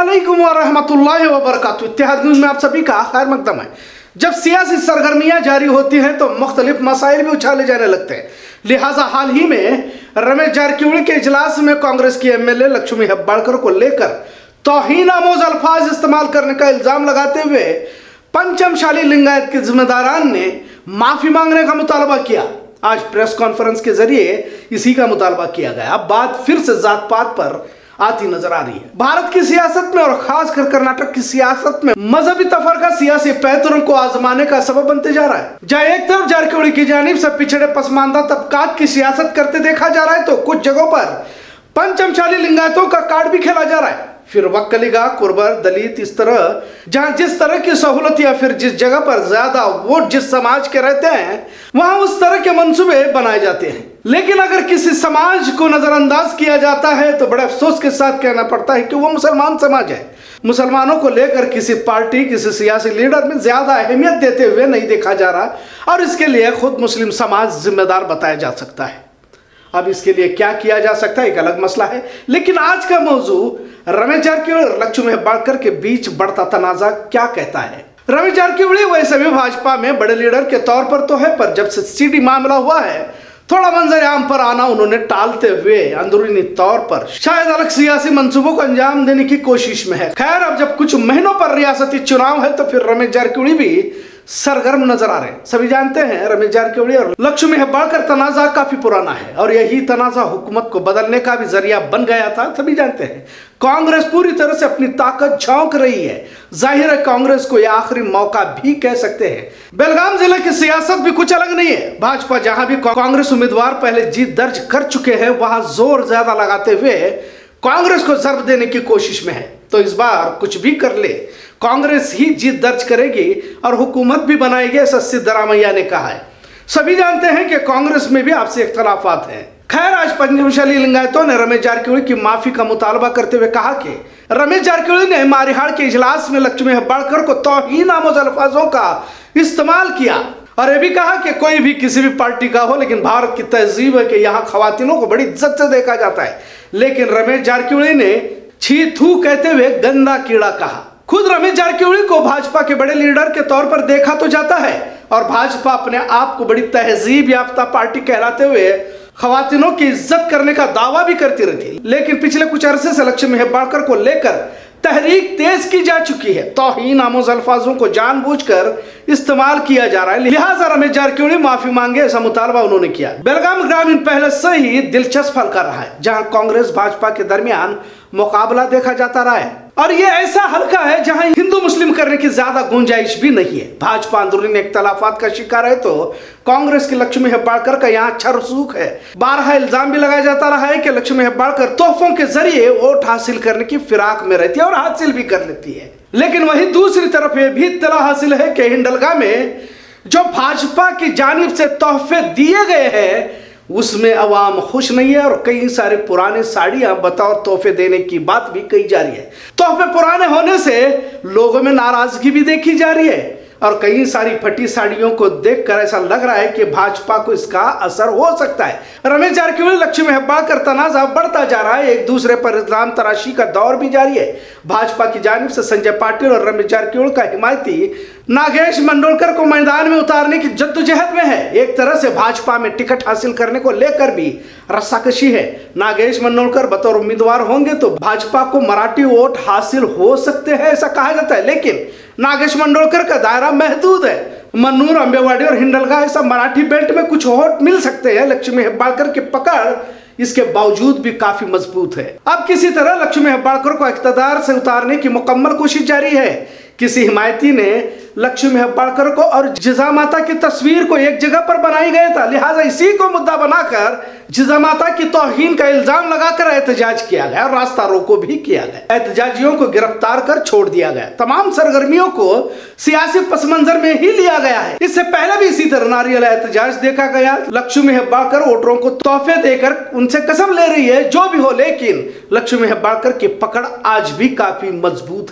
अस्सलामुअलैकुम वरहमतुल्लाहि वबरकातुहू। इत्तेहाद न्यूज़ में आप सभी का खैर मकदम है। जब सियासी सरगर्मियां जारी होती हैं तो मुख्तलिफ मसाइल भी उछाले जाने लगते हैं। लिहाजा हाल ही में रमेश जारकिहोली के इजलास में कांग्रेस की एमएलए लक्ष्मी हेब्बाळकर को लेकर तौहीन आमोज अल्फाज इस्तेमाल करने का इल्जाम लगाते हुए पंचमशाली लिंगायत के जिम्मेदारान ने माफी मांगने का मुतालबा किया। आज प्रेस कॉन्फ्रेंस के जरिए इसी का मुतालबा किया गया। अब बात फिर से जात पात पर आती नजर आ रही है। भारत की सियासत में और खासकर कर्नाटक की सियासत में मजहबी तफरका सियासी पैतरों को आजमाने का सबब बनते जा रहा है। जहाँ एक तरफ जारकिहोली की जानिब से पिछड़े पसमानदा तबकात की सियासत करते देखा जा रहा है तो कुछ जगहों पर पंचमशाली लिंगायतों का कार्ड भी खेला जा रहा है। फिर वक्कलीगा, कुर्बर, दलित, इस तरह जहां जिस तरह की सहूलत या फिर जिस जगह पर ज्यादा वोट जिस समाज के रहते हैं वहां उस तरह के मंसूबे बनाए जाते हैं। लेकिन अगर किसी समाज को नजरअंदाज किया जाता है तो बड़े अफसोस के साथ कहना पड़ता है कि वो मुसलमान समाज है। मुसलमानों को लेकर किसी पार्टी, किसी सियासी लीडर में ज्यादा अहमियत देते हुए नहीं देखा जा रहा और इसके लिए खुद मुस्लिम समाज जिम्मेदार बताया जा सकता है। अब इसके लिए क्या किया जा सकता है एक अलग मसला है। लेकिन आज का मौजू रमेश जारकिहोली और लक्ष्मी हेब्बाळकर के बीच बढ़ता तनाजा क्या कहता है। रमेश जारकिहोली वैसे भी भाजपा में बड़े लीडर के तौर पर तो है, पर जब से सीडी मामला हुआ है थोड़ा मंजर आम पर आना उन्होंने टालते हुए अंदरूनी तौर पर शायद अलग सियासी मंसूबों को अंजाम देने की कोशिश में है। खैर, अब जब कुछ महीनों पर रियासती चुनाव है तो फिर रमेश जारकिहोली भी सरगर्म नजर आ रहे हैं। सभी जानते हैं रमेश जारकिहोली और लक्ष्मी हेब्बाळकर तनाजा काफी पुराना है और यही तनाजा हुकूमत को बदलने का भी जरिया बन गया था। सभी जानते हैं कांग्रेस पूरी तरह से अपनी ताकत झोंक रही है। जाहिर है कांग्रेस को यह आखिरी मौका भी कह सकते हैं। बेलगाम जिले की सियासत भी कुछ अलग नहीं है। भाजपा जहां भी कांग्रेस उम्मीदवार पहले जीत दर्ज कर चुके हैं वहां जोर ज्यादा लगाते हुए कांग्रेस को जर्ब देने की कोशिश में है। तो इस बार कुछ भी कर ले कांग्रेस ही जीत दर्ज करेगी और हुकूमत भी बनाएगी, ऐसा सिद्धरामैया ने कहा है। सभी जानते हैं कि कांग्रेस में भी आपसी इख्तलाफात हैं। खैर, आज पंचमशाली लिंगायतों ने रमेश जारकिहोली की माफी का मुतालबा करते हुए कहा कि रमेश जारकिहोली ने मारिहाड़ के इजलास में लक्ष्मी हेब्बाळकर को तौहीन आमोज अल्फाजों का इस्तेमाल किया और यह भी कहा कि कोई भी किसी भी पार्टी का हो, लेकिन भारत की तहजीब है कि यहाँ खवातीनों को बड़ी इज्जत से देखा जाता है। लेकिन रमेश जारकिहोली ने छी थू कहते हुए गंदा कीड़ा कहा। खुद रमेश जारकिहोली को भाजपा के बड़े लीडर के तौर पर देखा तो जाता है और भाजपा अपने आप को बड़ी तहजीब याफ्ता पार्टी कहलाते हुए खवातीनों की इज्जत करने का दावा भी करती रहती। लेकिन पिछले कुछ अरसे से लक्ष्मी हेब्बाळकर को लेकर तहरीक तेज की जा चुकी है। तौहीन आमोज अल्फाजों को जानबूझकर इस्तेमाल किया जा रहा है। लिहाजा रमेश जारकिहोली माफी मांगे, ऐसा मुतालबा उन्होंने किया। बेलगाम ग्रामीण पहले से ही दिलचस्प हल्का रहा है जहां कांग्रेस भाजपा के दरमियान मुकाबला देखा जाता रहा है और ये ऐसा हल्का है जहां हिंदू मुस्लिम करने की ज्यादा गुंजाइश भी नहीं है। भाजपा अंदरूनी इख्तलाफात का शिकार है तो कांग्रेस की लक्ष्मी हेब्बाळकर का यहाँ अच्छा रसूख है। बारहा इल्जाम भी लगाया जाता रहा है कि लक्ष्मी हेब्बाळकर तोहफों के जरिए वोट हासिल करने की फिराक में रहती है और हासिल भी कर लेती है। लेकिन वही दूसरी तरफ ये भी इत्तला हासिल है कि हिंडलगा में जो भाजपा की जानिब से तोहफे दिए गए हैं उसमें अवाम खुश नहीं है और कई सारे पुराने साड़ियां बतौर तोहफे देने की बात भी कही जा रही है। तोहफे पुराने होने से लोगों में नाराजगी भी देखी जा रही है और कई सारी फटी साड़ियों को देखकर ऐसा लग रहा है कि भाजपा को इसका असर हो सकता है। रमेश जारकिहोली लक्ष्मी हेब्बाळकर तनाजा बढ़ता जा रहा है। एक दूसरे पर इल्जाम तराशी का दौर भी जारी है। भाजपा की जानिब से संजय पाटिल और रमेश जारकिहोली का हिमायती नागेश मंडोलकर को मैदान में उतारने की जद्दोजहद में है। एक तरह से भाजपा में टिकट हासिल करने को लेकर भी रस्साकशी है। नागेश मंडोलकर बतौर उम्मीदवार होंगे तो भाजपा को मराठी वोट हासिल हो सकते हैं ऐसा कहा जाता है। लेकिन नागेश मंडोलकर का दायरा महदूद है। मन्नूर, अंबेवाड़ी और हिंडलगा ऐसा मराठी बेल्ट में कुछ वोट मिल सकते हैं। लक्ष्मी हेब्बाळकर की पकड़ इसके बावजूद भी काफी मजबूत है। अब किसी तरह लक्ष्मी हेब्बाळकर को इख्तियार से उतारने की मुकम्मल कोशिश जारी है। किसी हिमायती ने लक्ष्मी हेब्बाळकर को और जिजा माता की तस्वीर को एक जगह पर बनाई गया था। लिहाजा इसी को मुद्दा बनाकर जिजा माता की तौहीन का इल्जाम लगाकर एहतजाज किया गया और रास्ता रोको भी किया गया। एहतजाजियों को गिरफ्तार कर छोड़ दिया गया। तमाम सरगर्मियों को सियासी पसमंजर में ही लिया गया है। इससे पहले भी इसी तरह नारियल एहतजाज देखा गया। लक्ष्मी हेब्बाळकर वोटरों को तोहफे देकर उनसे कसम ले रही है जो भी हो, लेकिन लक्ष्मी हेब्बाळकर की पकड़ आज भी काफी मजबूत है।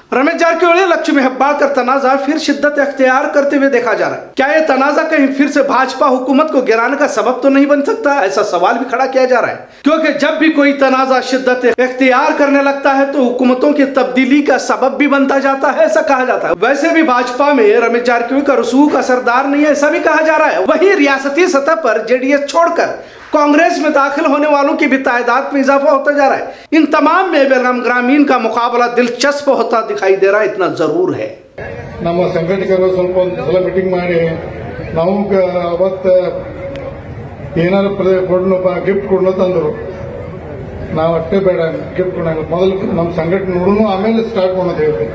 रमेश जारकिहोली लक्ष्मी हेब्बाळकर तनाजा फिर शिद्दत अख्तियार करते हुए देखा जा रहा है। क्या यह तनाजा कहीं फिर से भाजपा हुकूमत को गिराने का सबब तो नहीं बन सकता? ऐसा सवाल भी खड़ा किया जा रहा है, क्योंकि जब भी कोई तनाजा शिद्दत अख्तियार करने लगता है तो हुकूमतों की तब्दीली का सबब भी बनता जाता है, ऐसा कहा जाता है। वैसे भी भाजपा में रमेश जारकिहोली का रसूख असरदार नहीं है, ऐसा भी कहा जा रहा है। वहीं रियासती सतह पर जेडीएस छोड़कर कांग्रेस में दाखिल होने वालों की भी तादाद में इजाफा होता जा रहा है। इन तमाम में बेलगाम ग्रामीण का मुकाबला दिलचस्प होता दिखाई दे रहा है, इतना जरूर है। ನಮ್ಮ ಸಂಘಟಕರು ಸ್ವಲ್ಪ ಒಂದು ಸಲ ಮೀಟಿಂಗ್ ಮಾಡಿ ನಾವು ಅವತ್ತು ಏನಾರು ಗಿಫ್ಟ್ ಕೊಡೋ ತಂದ್ರು, ನಾವು ಅಷ್ಟೇ ಬೇಡ ಗಿಫ್ಟ್ ಕೊಡಂಗ ಮೊದಲು ನಮ್ಮ ಸಂಘಟನೆ ನೋಡೋಣ, ಆಮೇಲೆ ಸ್ಟಾರ್ಟ್ ಮಾಡೋದು ಹೇಳ್ತೀವಿ।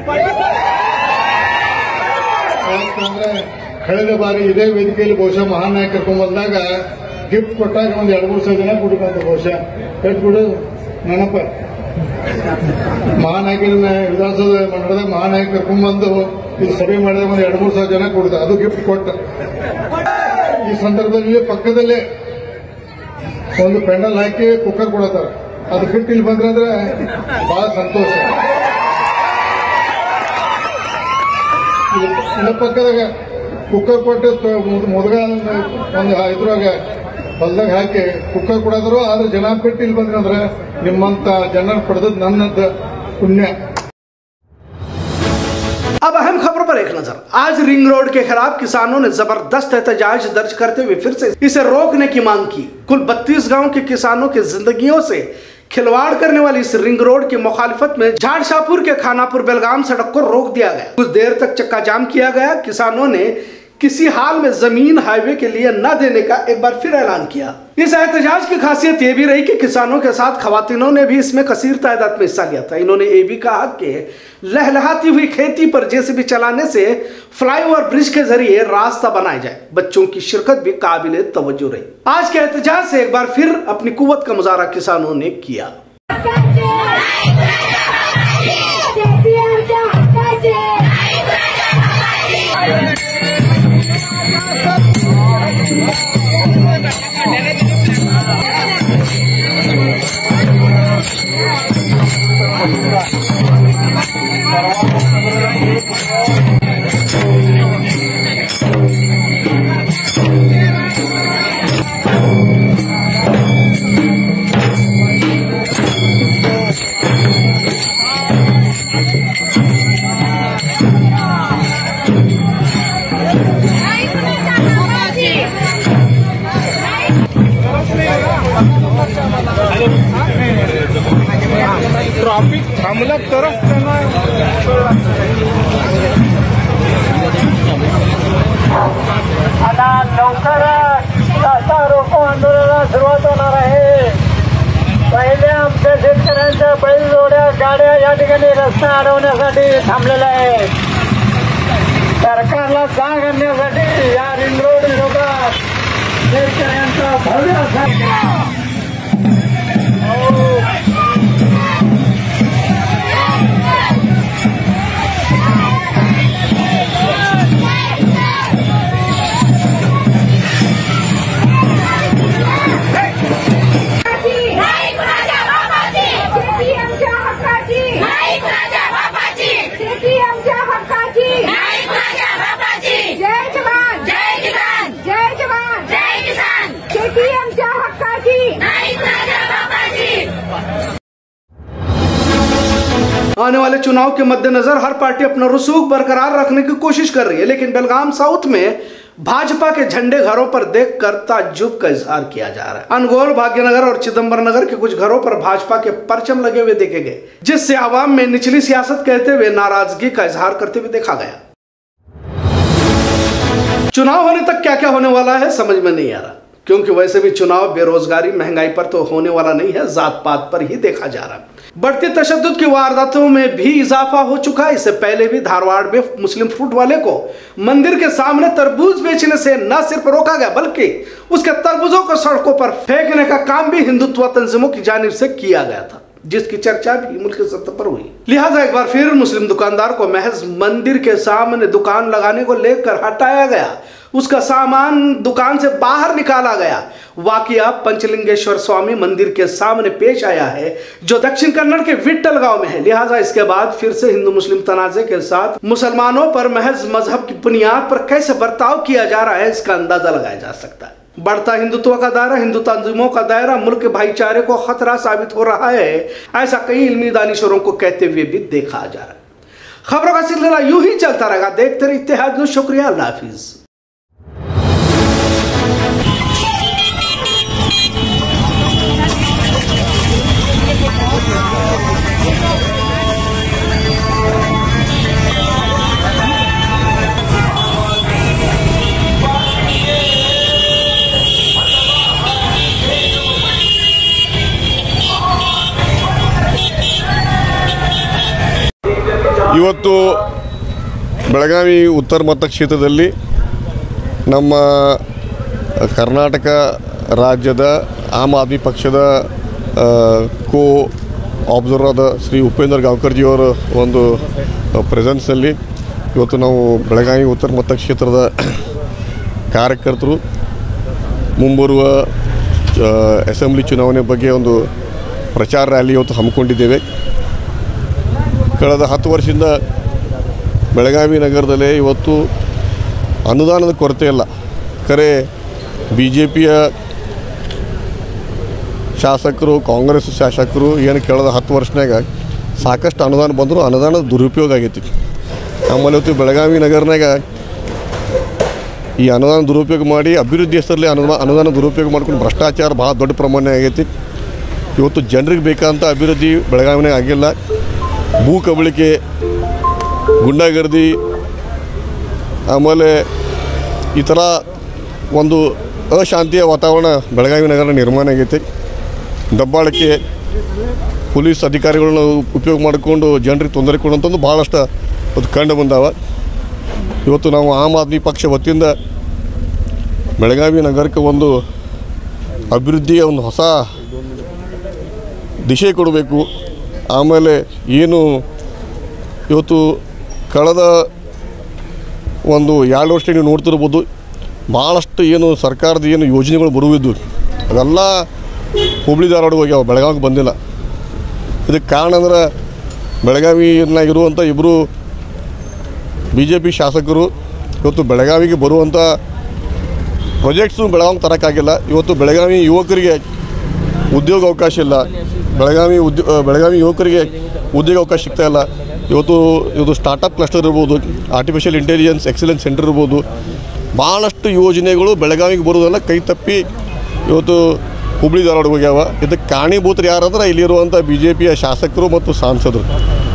ಯಾಕಂದ್ರೆ ಕಳೆದ ಬಾರಿ ಇದೇ ವೇದಿಕೆಯಲ್ಲಿ ಬಹುಶಃ ಮಹಾನ್ ನಾಯಕ ಕರ್ಕೊಂಡ್ ಬಂದಾಗ ಗಿಫ್ಟ್ ಕೊಟ್ಟಾಗ ಒಂದು 2-3 ಜನ ಕೊಡ್ಬೇಕಂತ ಬಹುಶಃ ಕೊಡು ನೆನಪ ಮಹಾನಾಯಕರ ವಿಧಾನಸೌಧ ಮಂಡಲದಾಗ ಮಹಾನಾಯಕ ಕರ್ಕೊಂಡ್ಬಂದು ಈ ಸಭೆ ಮಾಡಿದಾಗ ಒಂದು 2-3 ಜನ ಕೊಡ್ತ, ಅದು ಗಿಫ್ಟ್ ಕೊಟ್ಟ। ಈ ಸಂದರ್ಭದಲ್ಲಿ ಪಕ್ಕದಲ್ಲೇ ಒಂದು ಪೆಂಡಲ್ ಹಾಕಿ ಕುಕ್ಕರ್ ಕೊಡತ್ತಾರ, ಅದು ಬಿಟ್ಟು ಇಲ್ಲಿ ಬಂದ್ರೆ ಬಹಳ ಸಂತೋಷ। ಇಲ್ಲ ಪಕ್ಕದಾಗ ಕುಕ್ಕರ್ ಕೊಟ್ಟು ಮುದುಗ ಒಂದು ಇದ್ರಾಗ ಹೊಲದಾಗ ಹಾಕಿ ಕುಕ್ಕರ್ ಕೊಡೋದ್ರು, ಆದ್ರೆ ಜನ ಬಿಟ್ಟು ಇಲ್ಲಿ ಬಂದ್ರೆ ನಿಮ್ಮಂತ ಜನ ಪಡೆದದ್ದು ನನ್ನದ पुण्य। अब अहम खबर पर एक नजर। आज रिंग रोड के खिलाफ किसानों ने जबरदस्त एहतजाज दर्ज करते हुए फिर से इसे रोकने की मांग की। कुल 32 गांव के किसानों की जिंदगियों से खिलवाड़ करने वाली इस रिंग रोड की मुखालिफत में झाड़शाहपुर के खानापुर बेलगाम सड़क को रोक दिया गया। कुछ देर तक चक्का जाम किया गया। किसानों ने किसी हाल में जमीन हाईवे के लिए न देने का एक बार फिर ऐलान किया। इस एहतजाज की खासियत ये भी रही कि किसानों के साथ खवातीनों ने भी इसमें कसीर तादाद में हिस्सा लिया था। इन्होंने ये भी कहा कि लहलहाती हुई खेती पर जेसीबी चलाने से फ्लाईओवर ब्रिज के जरिए रास्ता बनाया जाए। बच्चों की शिरकत भी काबिले तवज्जो रही। आज के एहतजाज से एक बार फिर अपनी कुव्वत का मुजाहरा किसानों ने किया। ट्रॉफिक थांबला तरच त्यांना आता लवकर रस्ता रोको आंदोलनाला सुरुवात होणार आहे। पहिले आमच्या शेतकऱ्यांच्या बैलजोड्या गाड्या या ठिकाणी रस्ता अडवण्यासाठी थांबलेल्या आहेत। सरकारला जाग आणण्यासाठी या रिंग रोड विरोधात शेतकऱ्यांचा भव्य आने वाले चुनाव के मद्देनजर हर पार्टी अपना रसूख बरकरार रखने की कोशिश कर रही है, लेकिन बेलगाम साउथ में भाजपा के झंडे घरों पर देखकर ताज्जुब का इजहार किया जा रहा है। अनगोल, भाग्यनगर और चिदंबरम नगर के कुछ घरों पर भाजपा के परचम लगे हुए देखे गए, जिससे आवाम में निचली सियासत कहते हुए नाराजगी का इजहार करते हुए देखा गया। चुनाव होने तक क्या क्या होने वाला है समझ में नहीं आ रहा, क्योंकि वैसे भी चुनाव बेरोजगारी महंगाई पर तो होने वाला नहीं है, जात पात पर ही देखा जा रहा है। बढ़ती तशद्दुद की वारदातों में भी इजाफा हो चुका है। इससे पहले भी धारवाड़ में मुस्लिम फ्रूट वाले को मंदिर के सामने तरबूज बेचने से न सिर्फ रोका गया, बल्कि उसके तरबूजों को सड़कों पर फेंकने का काम भी हिंदुत्व तंजीमों की जानिब से किया गया था, जिसकी चर्चा भी मुल्क की सतह पर हुई। लिहाजा एक बार फिर मुस्लिम दुकानदार को महज मंदिर के सामने दुकान लगाने को लेकर हटाया गया। उसका सामान दुकान से बाहर निकाला गया। वाकया पंचलिंगेश्वर स्वामी मंदिर के सामने पेश आया है, जो दक्षिण कन्नड़ के विट्ठल गांव में है। लिहाजा इसके बाद फिर से हिंदू मुस्लिम तनाजे के साथ मुसलमानों पर महज मजहब की बुनियाद पर कैसे बर्ताव किया जा रहा है, इसका अंदाजा लगाया जा सकता है। बढ़ता हिंदुत्व का दायरा, हिंदू तंजीमों का दायरा मुल्क के भाईचारे को खतरा साबित हो रहा है, ऐसा कई इल्मी दानिशों को कहते हुए भी देखा जा रहा है। खबरों का सिलसिला यूं ही चलता रहेगा। देखते रहिए इत्तेहाद न्यूज़। शुक्रिया, अल्लाह हाफिज। ಇವತ್ತು ಬೆಳಗಾವಿ ಉತ್ತರ ಮತಕ್ಷೇತ್ರದಲ್ಲಿ ನಮ್ಮ ಕರ್ನಾಟಕ ರಾಜ್ಯದ ಆಮ್ ಆದ್ಮಿ ಪಕ್ಷದ ಕೋ ಆಬ್ಸರ್ವರ್ ಆದ ಶ್ರೀ ಉಪೇಂದ್ರ ಗಾಂವ್ಕರ್ಜಿಯವರ ಒಂದು ಪ್ರೆಸೆನ್ಸ್ನಲ್ಲಿ ಇವತ್ತು ನಾವು ಬೆಳಗಾವಿ ಉತ್ತರ ಮತಕ್ಷೇತ್ರದ ಕಾರ್ಯಕರ್ತರು ಮುಂಬರುವ ಅಸೆಂಬ್ಲಿ ಚುನಾವಣೆ ಬಗ್ಗೆ ಒಂದು ಪ್ರಚಾರ ರ್ಯಾಲಿ ಇವತ್ತು ಹಮ್ಮಿಕೊಂಡಿದ್ದೇವೆ। ಕಳೆದ 10 ವರ್ಷದಿಂದ ಬೆಳಗಾವಿ ನಗರದಲ್ಲಿ ಇವತ್ತು ಅನುದಾನದ ಕೊರತೆ ಇಲ್ಲ, ಖರೆ BJPಯ ಶಾಸಕರು ಕಾಂಗ್ರೆಸ್ ಶಾಸಕರು ಏನು ಕಳೆದ 10 ವರ್ಷನಾಗ ಸಾಕಷ್ಟು ಅನುದಾನ ಬಂದರೂ ಅನುದಾನದ ದುರುಪಯೋಗ ಆಗೈತಿ। ಆಮೇಲೆ ಇವತ್ತು ಬೆಳಗಾವಿ ನಗರನಾಗ ಈ ಅನುದಾನ ದುರುಪಯೋಗ ಮಾಡಿ ಅಭಿವೃದ್ಧಿ ಹೆಸರಲ್ಲಿ ಅನುದಾನ ದುರುಪಯೋಗ ಮಾಡ್ಕೊಂಡು ಭ್ರಷ್ಟಾಚಾರ ಭಾಳ ದೊಡ್ಡ ಪ್ರಮಾಣ ಆಗೈತಿ। ಇವತ್ತು ಜನರಿಗೆ ಬೇಕಾದಂಥ ಅಭಿವೃದ್ಧಿ ಬೆಳಗಾವಿನಾಗ ಆಗಿಲ್ಲ। ಭೂ ಕಬಳಿಕೆ, ಗುಂಡಾಗರ್ದಿ, ಆಮೇಲೆ ಈ ಥರ ಒಂದು ಅಶಾಂತಿಯ ವಾತಾವರಣ ಬೆಳಗಾವಿ ನಗರ ನಿರ್ಮಾಣ ಆಗೈತೆ। ದಬ್ಬಾಳಿಕೆ, ಪೊಲೀಸ್ ಅಧಿಕಾರಿಗಳನ್ನ ಉಪಯೋಗ ಮಾಡಿಕೊಂಡು ಜನರಿಗೆ ತೊಂದರೆ ಕೊಡುವಂಥದ್ದು ಭಾಳಷ್ಟು ಅದು ಕಂಡು ಬಂದಾವ। ಇವತ್ತು ನಾವು ಆಮ್ ಆದ್ಮಿ ಪಕ್ಷ ವತಿಯಿಂದ ಬೆಳಗಾವಿ ನಗರಕ್ಕೆ ಒಂದು ಅಭಿವೃದ್ಧಿಯ ಒಂದು ಹೊಸ ದಿಶೆ ಕೊಡಬೇಕು। ಆಮೇಲೆ ಏನು ಇವತ್ತು ಕಳೆದ ಒಂದು 2 ವರ್ಷ ನೀವು ನೋಡ್ತಿರ್ಬೋದು, ಭಾಳಷ್ಟು ಏನು ಸರ್ಕಾರದ ಏನು ಯೋಜನೆಗಳು ಬರುವಿದ್ದು ಅದೆಲ್ಲ ಹುಬ್ಳಿ ಧಾರವಾಡ ಹೋಗ್ಯಾವ, ಬೆಳಗಾವಿಗೆ ಬಂದಿಲ್ಲ। ಇದಕ್ಕೆ ಕಾರಣ ಅಂದ್ರೆ ಬೆಳಗಾವಿನಾಗಿರುವಂಥ ಇಬ್ಬರು BJP ಶಾಸಕರು ಇವತ್ತು ಬೆಳಗಾವಿಗೆ ಬರುವಂಥ ಪ್ರಾಜೆಕ್ಟ್ಸು ಬೆಳಗಾವಿಗೆ ತರೋಕ್ಕಾಗಿಲ್ಲ। ಇವತ್ತು ಬೆಳಗಾವಿ ಯುವಕರಿಗೆ ಉದ್ಯೋಗ ಅವಕಾಶ ಇಲ್ಲ, ಬೆಳಗಾವಿ ಯುವಕರಿಗೆ ಉದ್ಯೋಗ ಅವಕಾಶ ಸಿಗ್ತಾ ಇಲ್ಲ। ಇವತ್ತು ಸ್ಟಾರ್ಟಪ್ ಕ್ಲಸ್ಟರ್ ಇರ್ಬೋದು, ಆರ್ಟಿಫಿಷಿಯಲ್ ಇಂಟೆಲಿಜೆನ್ಸ್ ಎಕ್ಸಲೆನ್ಸ್ ಸೆಂಟರ್ ಇರ್ಬೋದು, ಭಾಳಷ್ಟು ಯೋಜನೆಗಳು ಬೆಳಗಾವಿಗೆ ಬರೋದೆಲ್ಲ ಕೈ ತಪ್ಪಿ ಇವತ್ತು ಹುಬ್ಳಿ ಧಾರವಾಡ ಹೋಗ್ಯಾವ। ಇದಕ್ಕೆ ಕಾರಣೀಭೂತರು ಯಾರಂದ್ರೆ ಇಲ್ಲಿರುವಂಥ BJPಯ ಶಾಸಕರು ಮತ್ತು ಸಾಂಸದರು।